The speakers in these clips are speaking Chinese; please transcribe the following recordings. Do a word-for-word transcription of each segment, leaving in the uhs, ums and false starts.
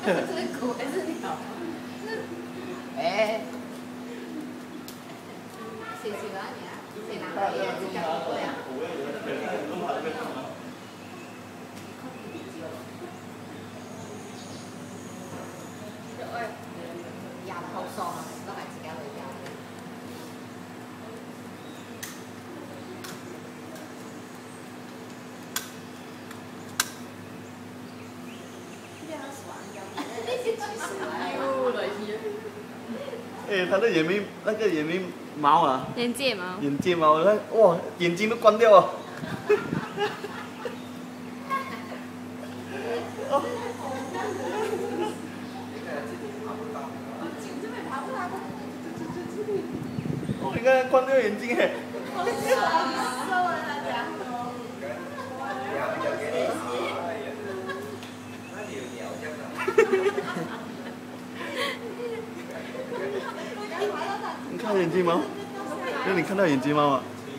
这是狗还是鸟？哎，谁喜欢你啊？谁拿回来？谁讲过呀？壓得好爽啊！都係自己去壓。 哎，他的眼眉那个眼眉毛啊， 眼睫毛， 眼睫毛，哇，眼睛都关掉了。哦，你看关掉眼睛哎。你看眼睫毛？那你看到眼睫毛吗？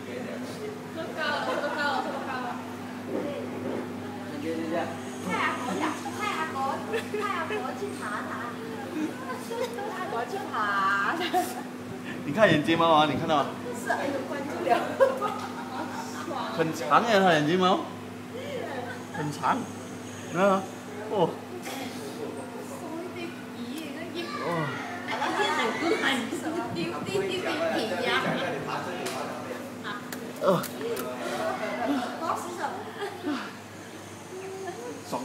派阿哥呀！派阿哥，派阿哥去爬爬。阿哥去爬。 你看眼睫毛啊？你看到吗？ 是，哎呦，关注了。 很长呀，他眼睫毛，很长。啊，哦。哦。呃。爽。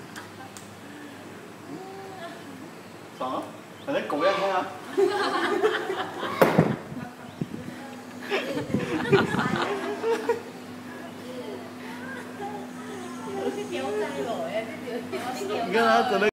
爽啊！好像狗一样看啊。你看他整的。